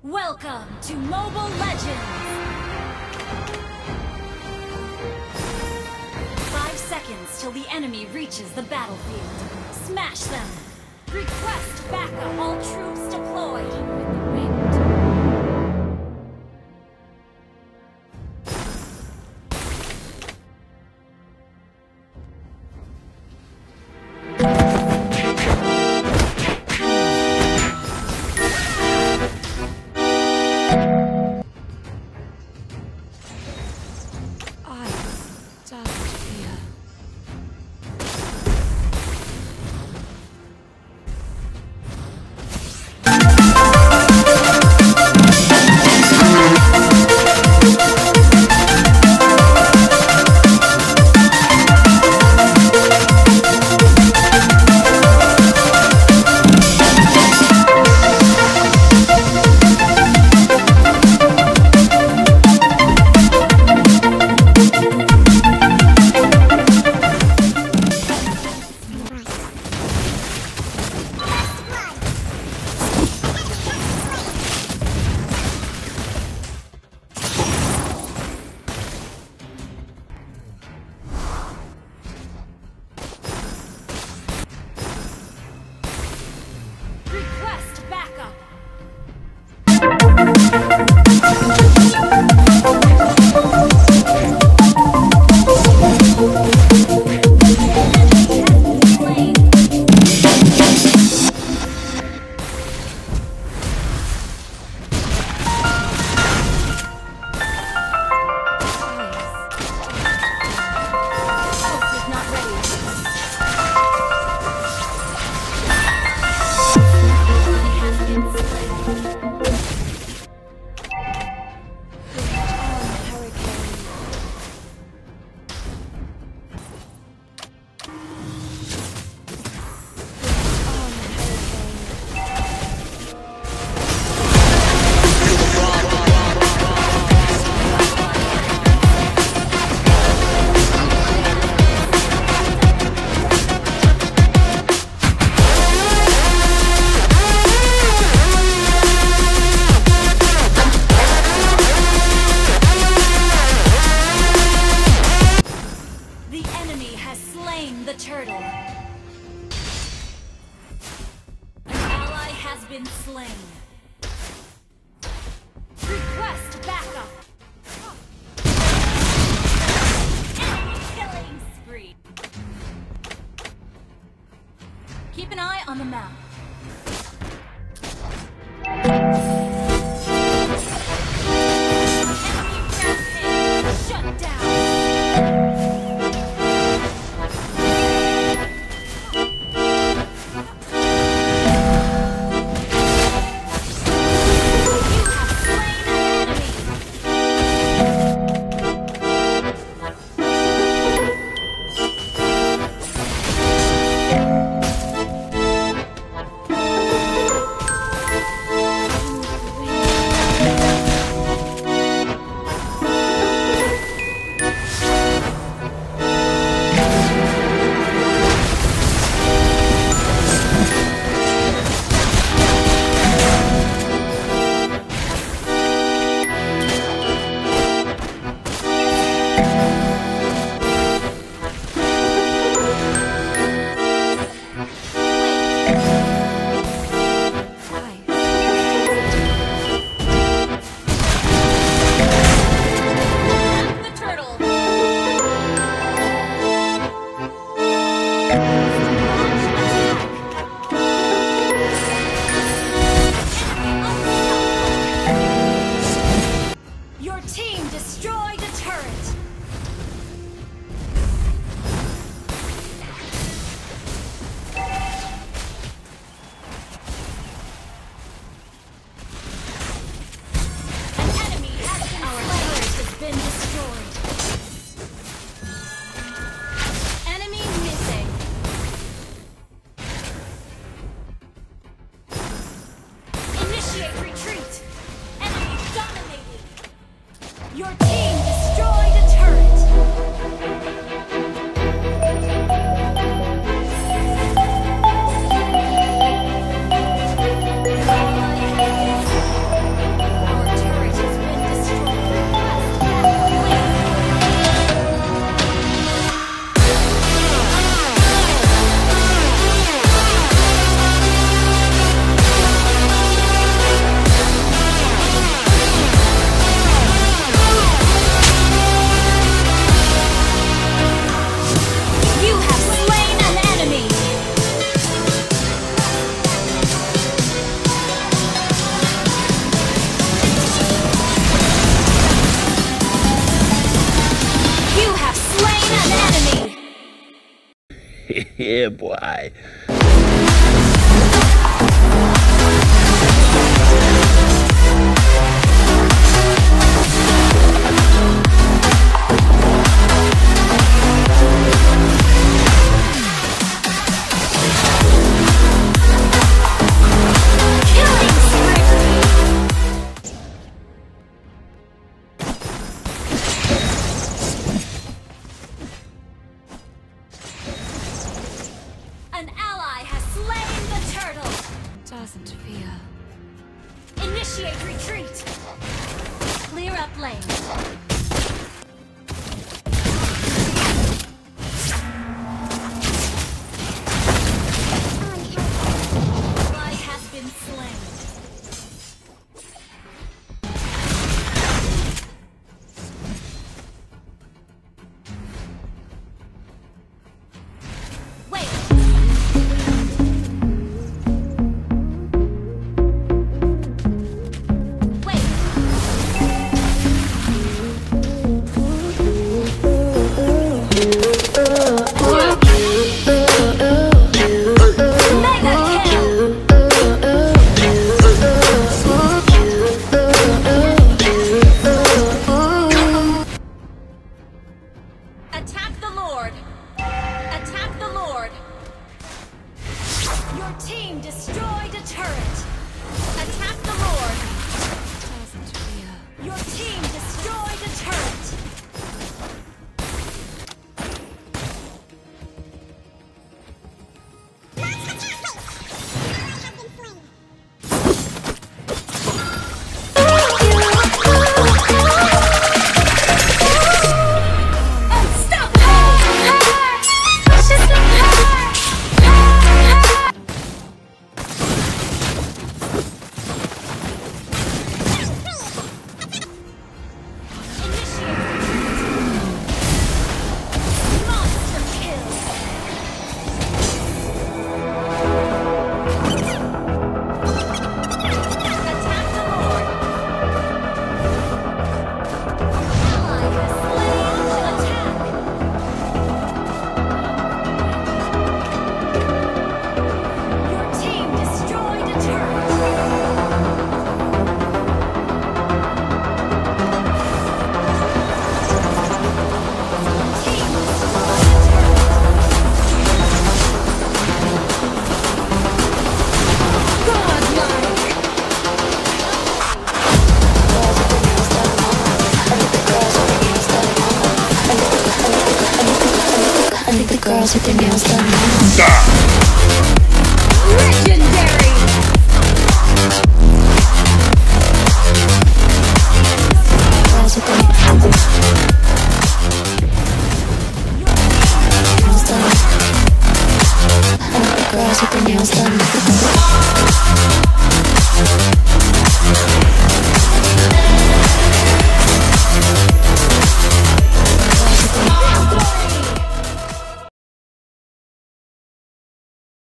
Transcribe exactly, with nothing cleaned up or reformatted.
Welcome to Mobile Legends! Five seconds till the enemy reaches the battlefield. Smash them! Request backup! All troops deployed! With the wind. The turtle. An ally has been slain. Request backup. Enemy killing spree. Keep an eye on the map. Enemy rampage. Shut down. Your team destroyed a turret! An enemy has been Our turret has been destroyed. Enemy missing. Initiate retreat! Enemy dominating! Your team destroyed a turret! Ally has been Yeah, boy. An ally has slain the turtle! Doesn't fear. Initiate retreat! Clear up lane. Ally has been slain. Wait! Attack the Lord! Attack the Lord! Your team destroyed a turret! Attack the Lord! Doesn't fear. Your team destroyed a turret! Girls with their nails done. Legendary! Girls with their nails done. I like the girls with their nails done.